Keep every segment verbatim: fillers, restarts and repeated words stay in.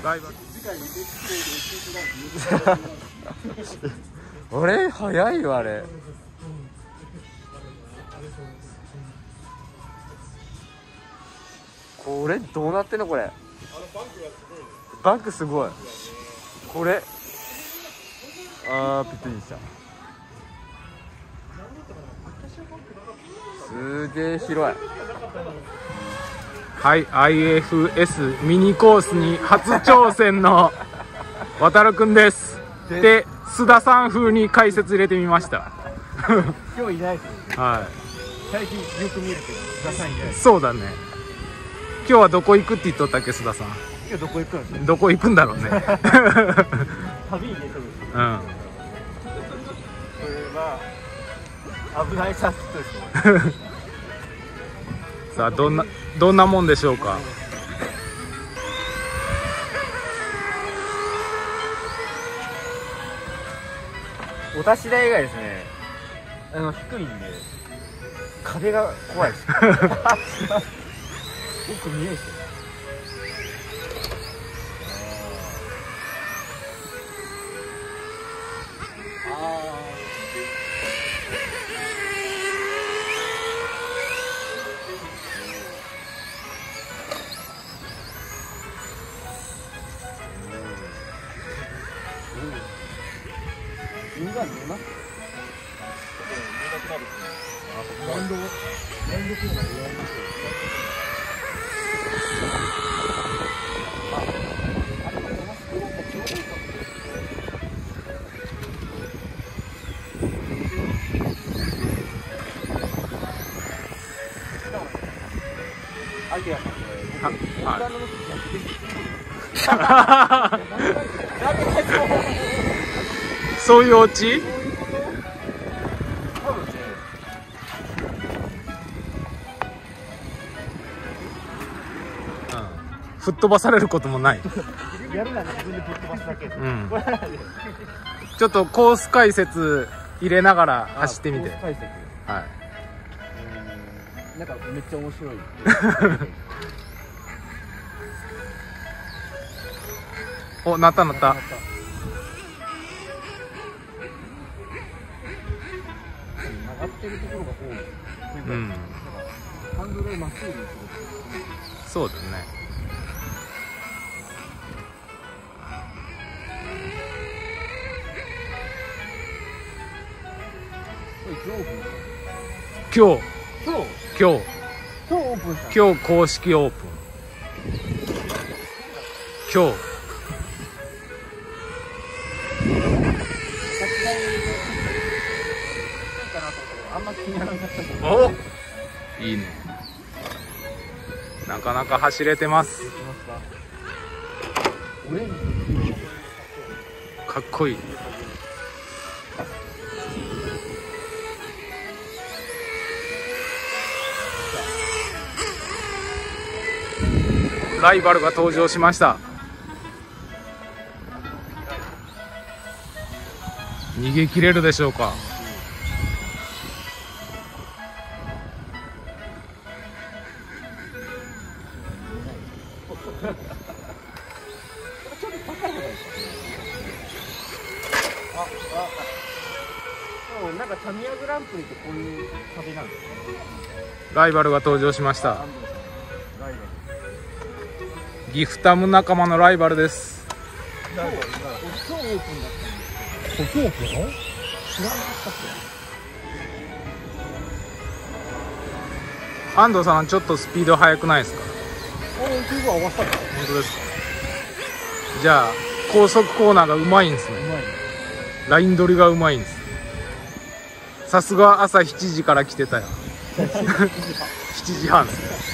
ライバル俺早いよあれ。これどうなってんのこれ。バッグすごい。これあーびっくりした。すげえ広い。はい、アイエフエス ミニコースに初挑戦の渡るくんです。で、須田さん風に解説入れてみました。 今日いないです。 はい。 最近よく見るけど、須田さんいない。 そうだね。今日はどこ行くって言っとったっけ、須田さん。 今日どこ行くんですか。 どこ行くんだろうね。 旅に出てる。 うん。 これは危ないサーキットですね。 さあどんなどんなもんでしょうか。 お立ち台がですね、あの低いんで壁が怖いです。奥見えるし。海が見えます。ランド、ランドコーナーでやります。アイデアさんこれ。はい。 そういうオチ？吹っ飛ばされることもない。 やるなら自分でぶっ飛ばすだけ。うん。 ちょっとコース解説入れながら走ってみて。 解説。 はい。 なんかめっちゃ面白い。 お、なったなった。 上がってるところが多い。うん。ハンドルをまっすぐにする。 そうだね。今日今日今日今日オープンした。 今日公式オープン。今日あんま気にならなかったけど。 お、いいね。なかなか走れてます。かっこいい。ライバルが登場しました。逃げ切れるでしょうか。 なんかタミヤグランプリってこういう壁なんですか。 ライバルが登場しました。ギフタム仲間のライバルです。 今日オープンだったんですけど。今日オープン？知らなかったっけ。安藤さんちょっとスピード速くないですか。 あ、本当ですか。じゃあ高速コーナーがうまいんですね。ライン取りがうまいんです。さすが朝しちじから来てたよ。しちじはんですね。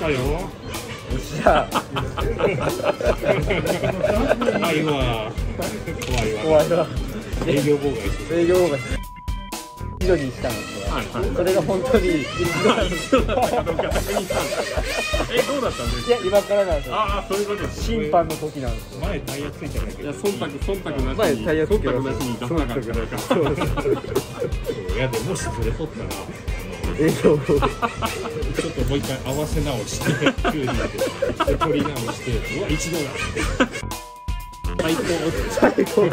たよ。 よっしゃ。 怖いわ。怖いわ。 怖いわ。 営業妨害する。 営業妨害。一度にしたんですよ。 はいはい。 それが本当に一度なんですよ。 かどうか確認したんですか。え、どうだったんですか。 いや、今からなんですよ。 ああ、そういうことです。 審判の時なんですよ。 前タイヤついてないけど。いや、忖度、忖度なしに。 前タイヤつけ忖度なしに出さなかったからか。そうです。いや、でも、もしそれ取ったら。 営業妨害。 ちょっともう一回合わせ直して、きゅうじで取り直して、うわ、一度だ。最高。 最高。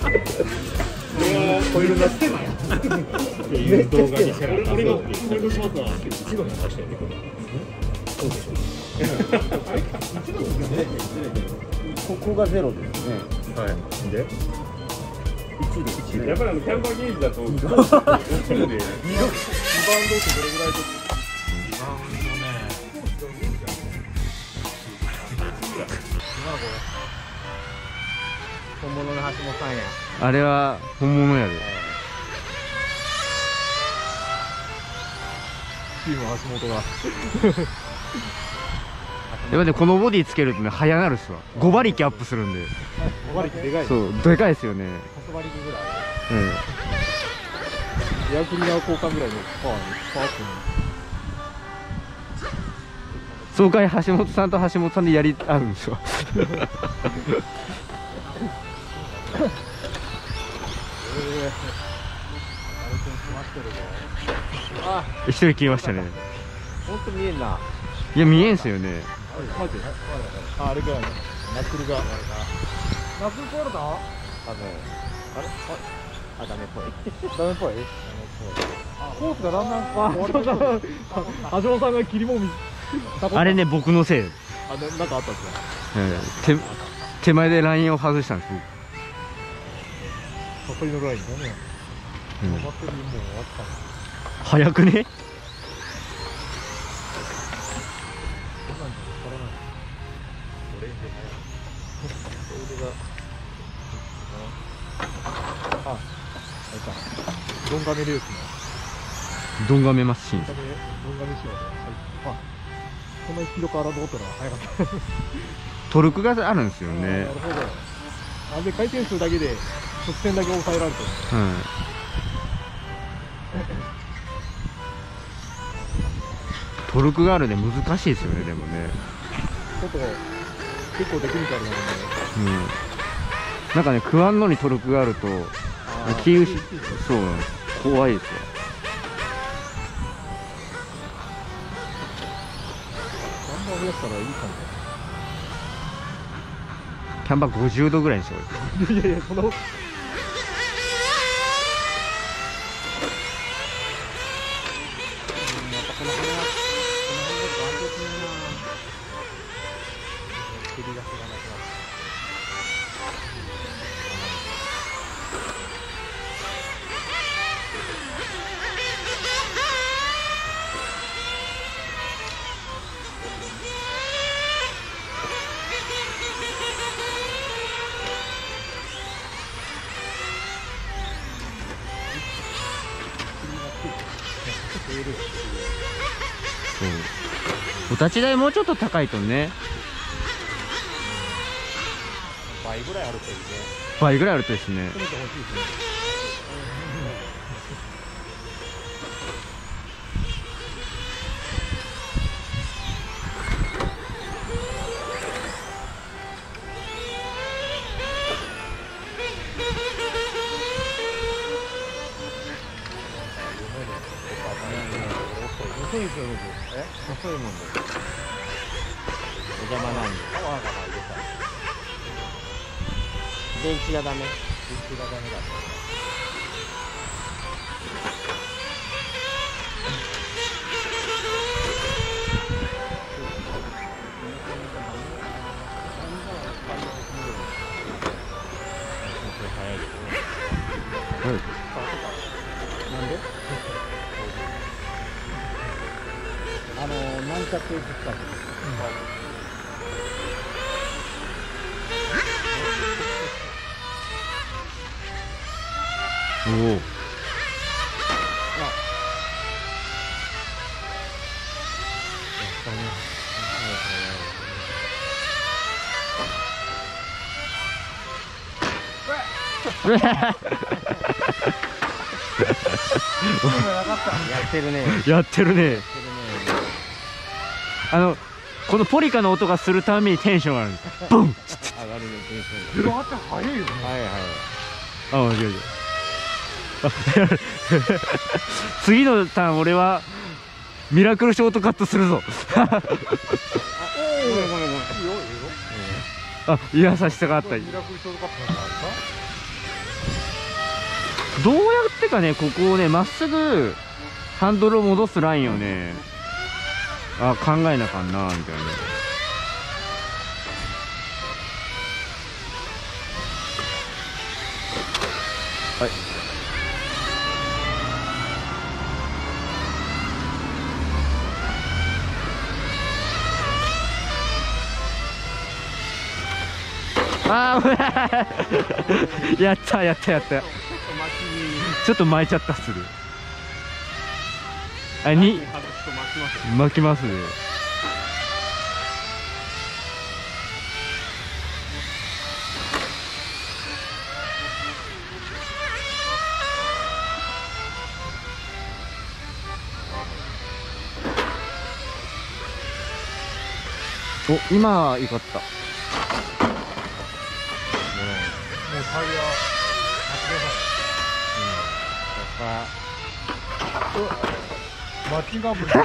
こういうなってっていう動画にせなあかんぞっていう。俺の仕事は一度に出してやってくる。そうでしょ。 ここがゼロですね。 はい。で。 一ですね。 やっぱりあのキャンパーゲージだと。リバウンドってどれぐらいですか。 リバウンドね。今のこれ本物の橋本さんや。 あれは本物やで。 チーム橋本が。 やっぱね、このボディつけるとね、早なるっすわ。ご馬力アップするんで。 ご馬力でかい。 そう、でかいですよね。 はち馬力ぐらい。 うん。 エアクリア交換ぐらいのパワーにパワーアップに。 総会橋本さんと橋本さんでやり合うんですよ。一人消えましたね。 本当見えんな。 いや、見えんすよね。 マジで。あ、あれか。ナックルが。ナックル壊れた？あの、あれ？あ、ダメっぽい。ダメっぽい？コースがだんだん壊れてる。橋本さんが切りもみ。 あれね、僕のせい。 あ、なんかあったんですか？ 手手前でラインを外したんです。 残りのラインだね。バッテリーもう終わったの。 早くね？ こんなんじゃ分からない。オレンジ早い。それが。あ、あれか。ドンガメレースの。 ドンガメマシン。 ドンガメ、ドンガメ仕様で。あ、こんなにスピード変わらんと思ったら早かった。 トルクがあるんですよね。 なるほど。あ、で回転数だけで直線だけ抑えられてる。 うん。トルクがあるね、難しいですよね、でもね。 ちょっと結構テクニカルなので、 うん。なんかね、食わんのにトルクがあると気失う。そうなんです。怖いですよ。 ナンバー増やしたらいいかも。 キャンバーごじゅうどぐらいにしよう。 いやいや、そのお立ち台もうちょっと高いとね。 倍ぐらいあるといいね。 倍ぐらいあるとですね。 せめて欲しいですね。遅いですよ、僕。え？遅いもんで。お邪魔なんで。パワーがないでさ。電池がダメ。電池がダメだった。早いですね。 はい。 なんで？あのー、なんちゃって言ったんです。 おお。 ってるね。 やってるね。あのこのポリカの音がするためにテンション上がるんです。ブン。 上がるね、テンションが。 うわって早いよね。 はいはい。 あ、いやいや。次のターン俺はミラクルショートカットするぞ。 ごめんごめんごめん。 あ、優しさがあったり。 ミラクルショートカットなんかあるか。 どうやってかね、ここをね、まっすぐハンドルを戻すラインをね、あ、考えなあかんなみたいな。はい。あーやったやったやった。ちょっと巻いちゃったする。あ、に巻きますね。お、今よかった。 もうタイヤマッチングアプリ。 分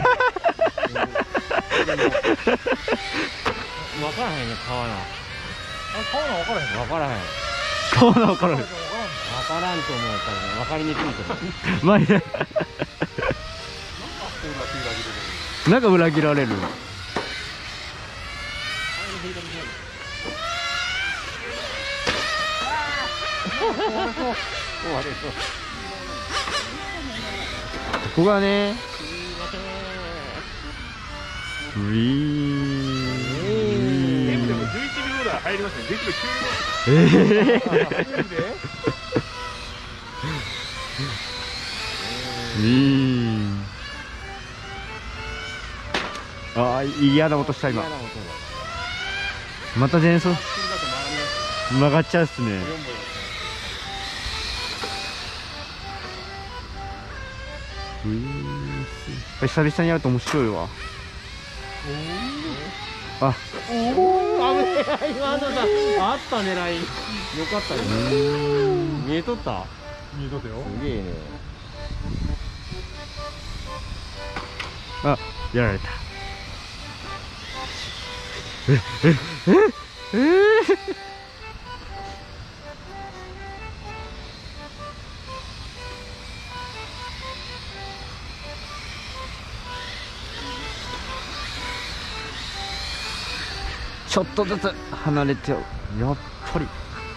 からへんね、買わな。 あ、買うの分からへんの。 分からへん。 そうなのかな。 分からんと思うからね、分かりにくいと思う。 まあいいや。なんか裏切られる。ここがね、ウィーン。 でもじゅういちびょう台入りますね。じゅういちびょうきゅう。 ええ。ウィーン。ああ、嫌な音した今。また前奏曲がっちゃうっすね。うーん、久々にやると面白いわ。あ、 おお、危ねえ。今のさ、あったね、ライン。よかったね。見えとった。 見えとったよ。 すげえね。 あ、やられた。え、え、え、えー、ちょっとずつ離れてよ。やっぱり。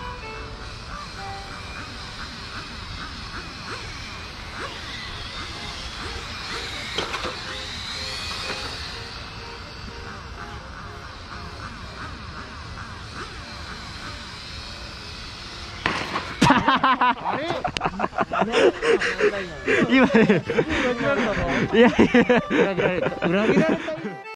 あれ。 今ね、いやいや。 裏切られた。裏切られた。